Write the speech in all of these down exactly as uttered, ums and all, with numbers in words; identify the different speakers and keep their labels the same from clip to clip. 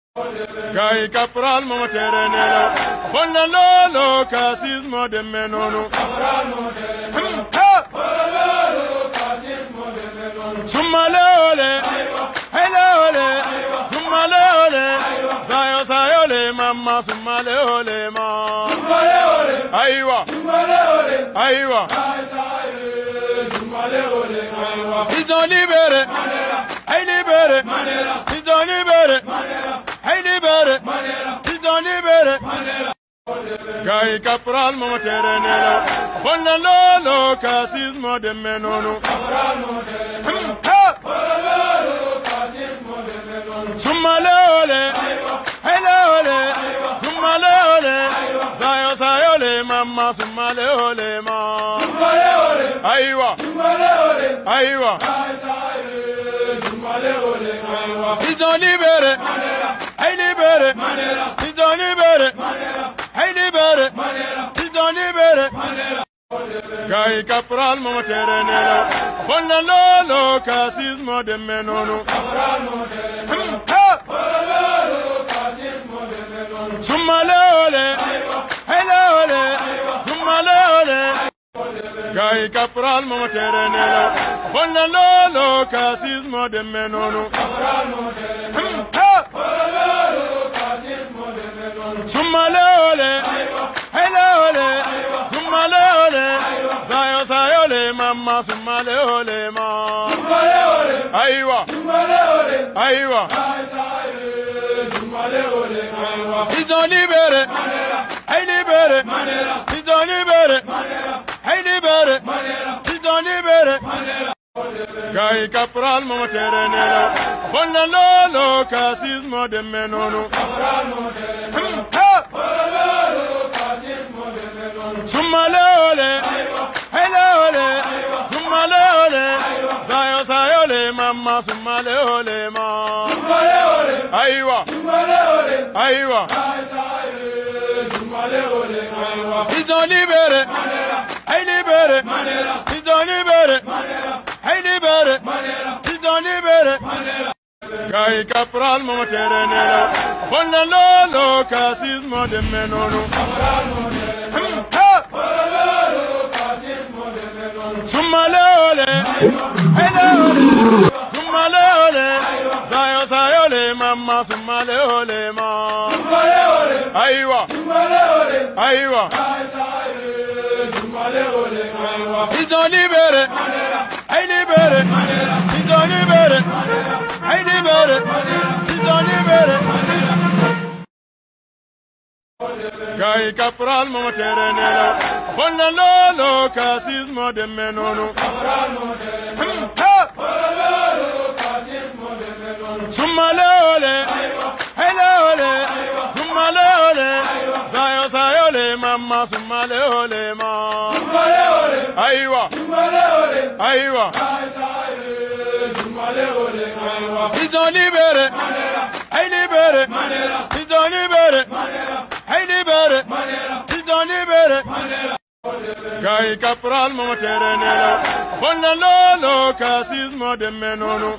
Speaker 1: Gai Capral Moterenela, Bonalolo, Casismo de Menono, Sumaleole, Helole, Sumaleole, Sayo Sayole, Mamma Sumaleole, Ma, Aiwa, Aiwa, Ils ont libéré, Hey libéré, ils ont libéré, Hey libéré, ils ont libéré. Gai Capral Moterenela, Bonalolo, Casismo de Menono, Sumaleole, Helole, Sumaleole, Sayo Sayole, Mamma Sumaleole, Ma, Aiwa, Aiwa, ils ont libéré, Hey libéré, ils ont libéré, Hey libéré, ils ont libéré. Gai Capral Moterenela, Bonalolo, Casismo de Menono, Sumaleole, Helole, Sumaleole, Gai Capral Moterenela, Bonalolo, Casismo de Menono, Sumaleole, Helole, Sumaleole, Sayo Sayole, Mamma Sumaleole, Ma, Aiwa, Aiwa, ils ont libéré, Hey libéré, ils ont libéré, Hey libéré, ils ont libéré. Gai Capral Moterenela, Bonalolo, Casismo de Menono, Sumaleole, Helole, Sumaleole, Sayo Sayole, Mamma Sumaleole, Ma, Aiwa, Aiwa, ils ont libéré, Hey libéré, ils ont libéré, Hey libéré, ils ont libéré. Gai Capral Moterenela, Bonalolo, Casismo de Menono, Sumaleole, Helole, Sumaleole, Sayo Sayole, Mamma Sumaleole, Ma, Aiwa, Aiwa, ils ont libéré, Hey libéré, ils ont libéré, Hey libéré, ils ont libéré. Gai Capral Moterenela, Bonalolo, Casismo de Menono, Sumaleole, Helole, Sumaleole, Sayo Sayole, Mamma Sumaleole, Ma, Aiwa, Aiwa, ils ont libéré, Hey libéré, ils ont libéré, Hey libéré, ils ont libéré. Gai Capral Moterenela, Bonalolo, Casismo de Menono,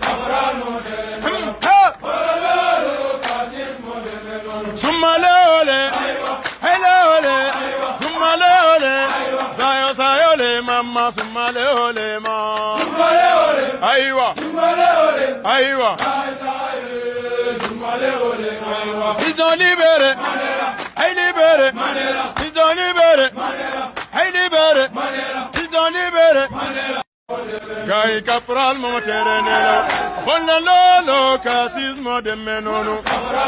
Speaker 1: Sumaleole, Helole, Sumaleole, Sayo Sayole, Mamma Sumaleole, Ma, Aiwa, Aiwa, ils ont libéré, Hey libéré, ils ont libéré, Hey libéré, ils ont libéré. Gai Capral Moterenela, Bonalolo, Casismo de Menono,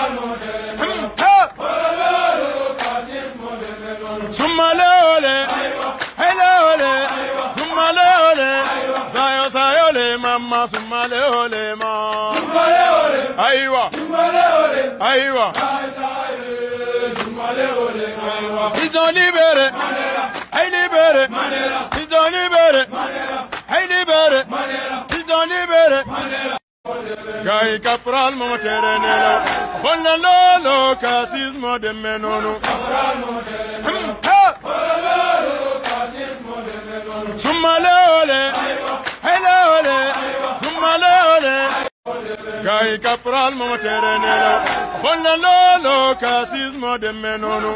Speaker 1: Sumaleole, Helole, Sumaleole, Sayo Sayole, Mamma Sumaleole, Ma, Aiwa, Aiwa, ils ont libéré, Hey libéré, ils ont libéré, Hey libéré, ils ont libéré. Gai Capral Moterenela, Bonalolo, Casismo de Menono, Sumaleole, Helole, Sumaleole, Gai Capral Moterenelo, Bonalolo, Casismo de Menono,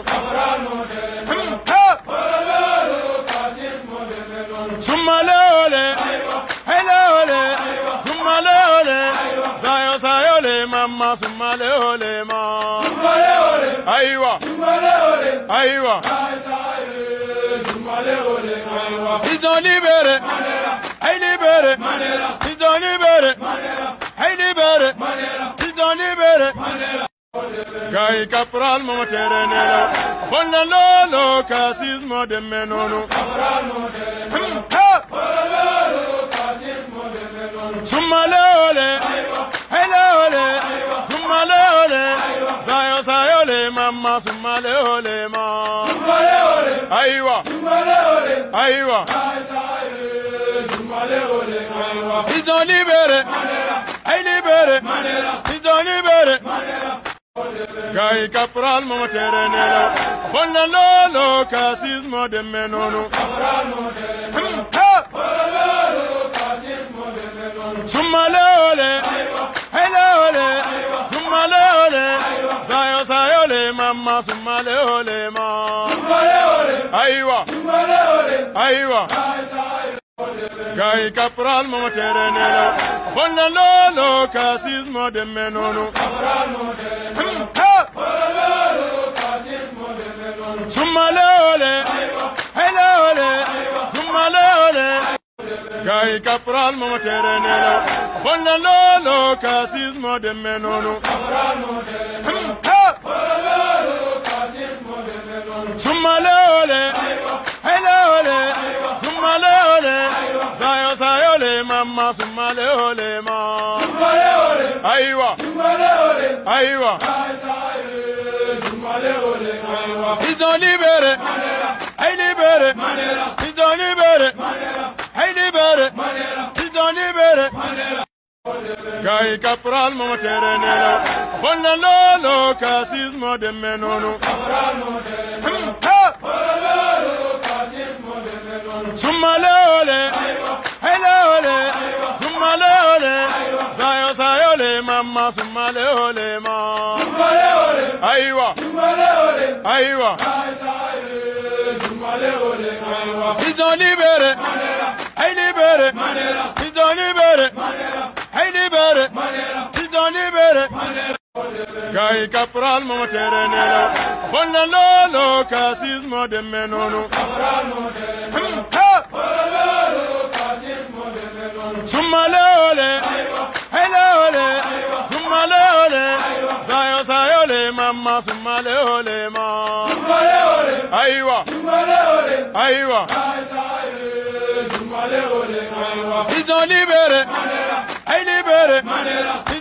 Speaker 1: Sumaleole, Helole, Sumaleole, Sayo Sayole, Mamma Sumaleole, Ma, Aiwa, Aiwa, ils ont libéré, hey libéré, ils ont libéré, hey libéré, ils ont libéré. Gai Capral Moterenelo, Bonalolo, Casismo de Menono, Sumaleole, Helole, Sumaleole, Sayo Sayole, Mamma Sumaleole, Ma, Aiwa, Aiwa, ils ont libéré, hey libéré, ils ont libéré. Gai Capral Moterenelo, Bonalolo, Casismo de Menono, Sumaleole, Helole, Sumaleole, Sayo Sayole, Mamma Sumaleole, Ma, Aiwa, Aiwa, Gai Capral Moterenelo, Bonalolo, Casismo de Menono, Sumaleole, Helole, Sumaleole, Gai Capral Moterenelo, Bonalolo, Casismo de Menono, Sumaleole, Helole, Sumaleole, Sayo Sayole, Mamma Sumaleole, Ma, Aiwa, Aiwa, ils ont libéré, hey libéré, ils ont libéré, hey libéré, ils ont libéré. Gai Capral Moterenelo, Bonalolo, Casismo de Menono, Sumaleole, Helole, Sumaleole, Sayo Sayole, Mamma Sumaleole, Ma, Aiwa, Aiwa, ils ont libéré, hey libéré, ils ont libéré, hey libéré, ils ont libéré. Gai Capral Moterenelo, Bonalolo, Casismo de Menono, Sumaleole, Helole, Sumaleole, Sayo Sayole, Mamma Sumaleole, Ma, Aiwa, Aiwa, ils ont libéré, hey libéré,